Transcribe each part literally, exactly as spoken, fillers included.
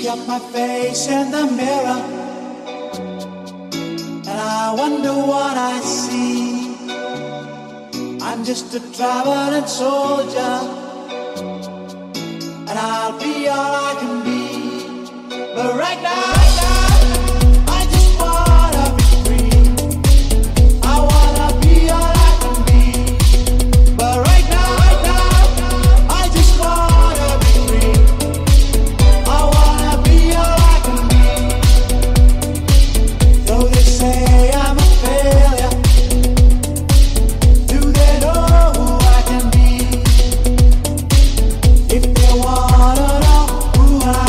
at my face in the mirror, and I wonder what I see. I'm just a traveling soldier, and I'll be all I can be. But right now, right now I just wanna be free. I wanna be all I can be. But right now, right now I just wanna be free. I wanna be all I can be. Though they say I'm a failure, do they know who I can be? If they wanna know who I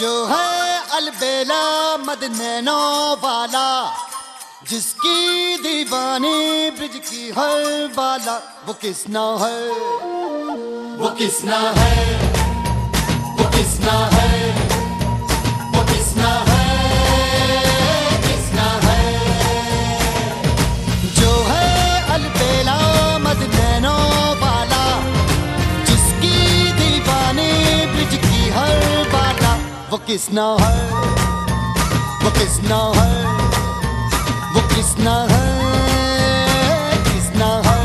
जो है अलबेला मद nano वाला, जिसकी दीवानी bridge की हर बाला, वो किसना है, वो किसना है, वो किसना है, वो किसना है, किसना है। जो है अलबेला मद नैनो वाला, जिसकी दीवानी ब्रिज की हर बाला, वो किसना है, वो किसना है, वो किसना है, किसना है।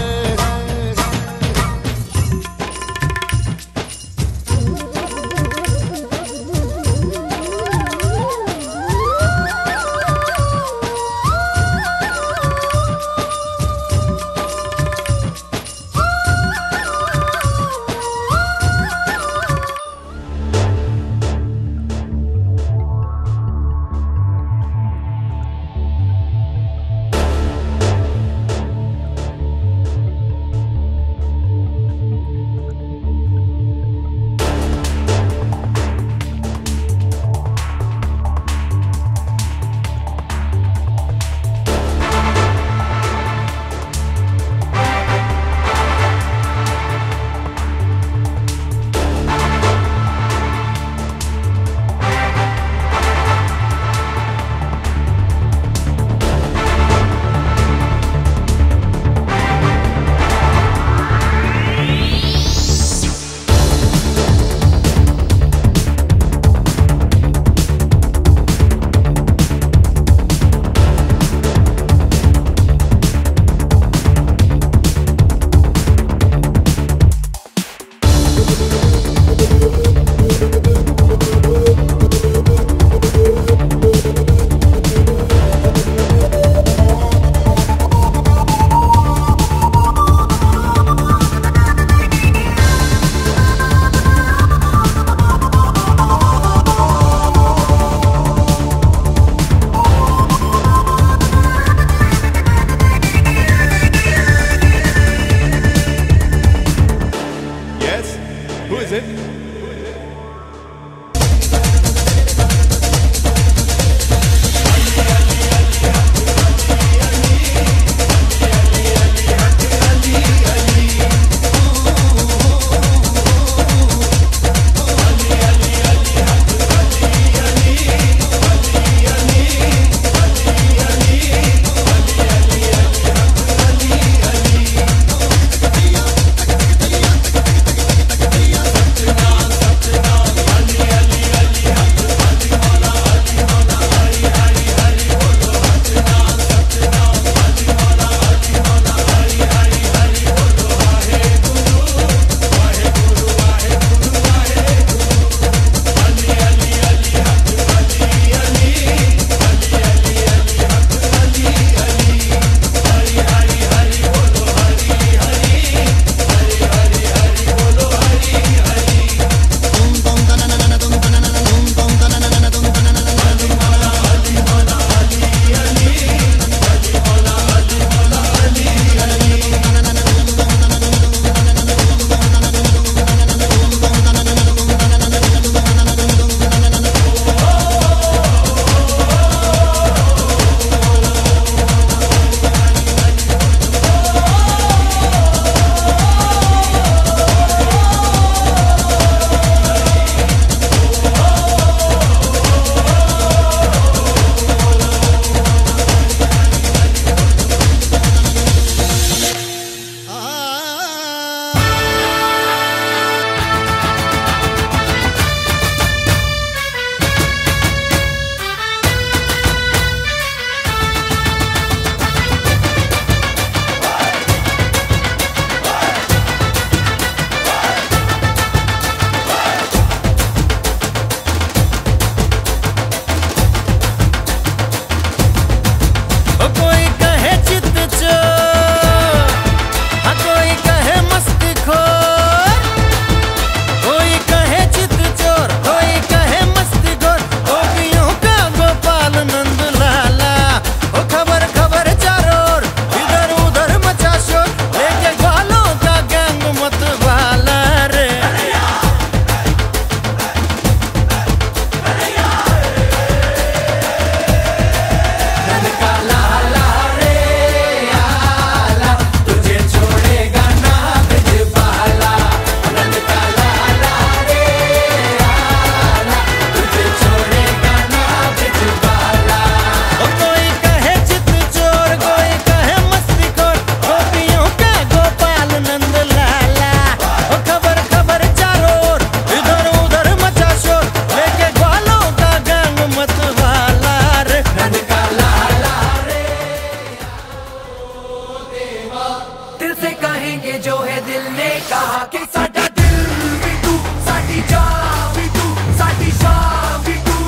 से कहेंगे जो है दिल ने कहा कि साडा दिल भी तू, साडी जान भी तू, साडी शान भी तू,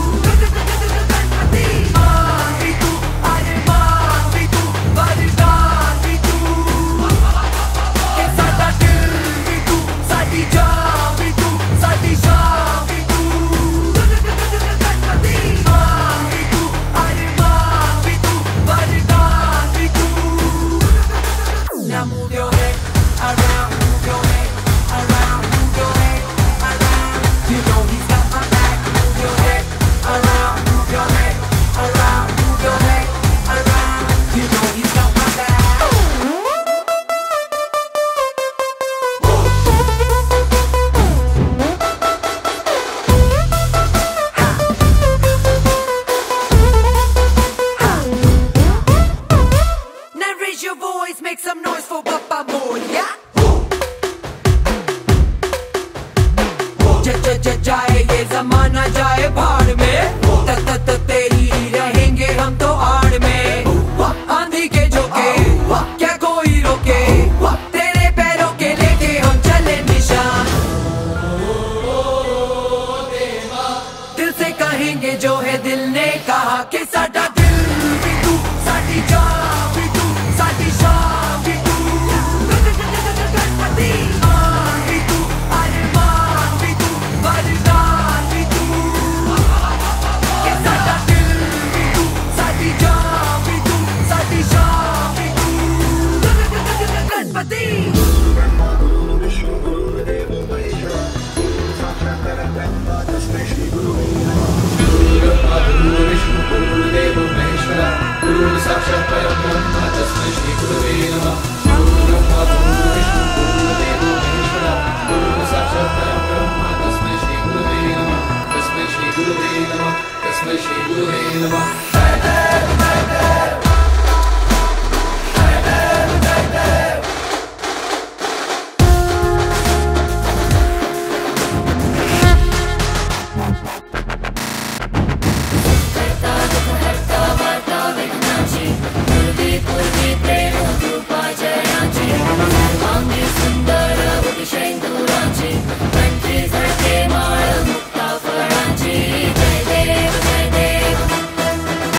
मान भी तू, अरमान भी तू, वरदान भी तू, कि साडा दिल भी तू, साडी जान भी तू, साडी शान भी तू, मान भी तू, अरमान भी तू, वरदान भी तू. Now move your head around, move your head around, move your head around. You know he's got my back. Move your head around, move your head around, move your head around. You know he's got my back. Now raise your voice, make some noise for Papa Moya. ज ज ज जाए ये जमाना जाए भाड़ में, त त त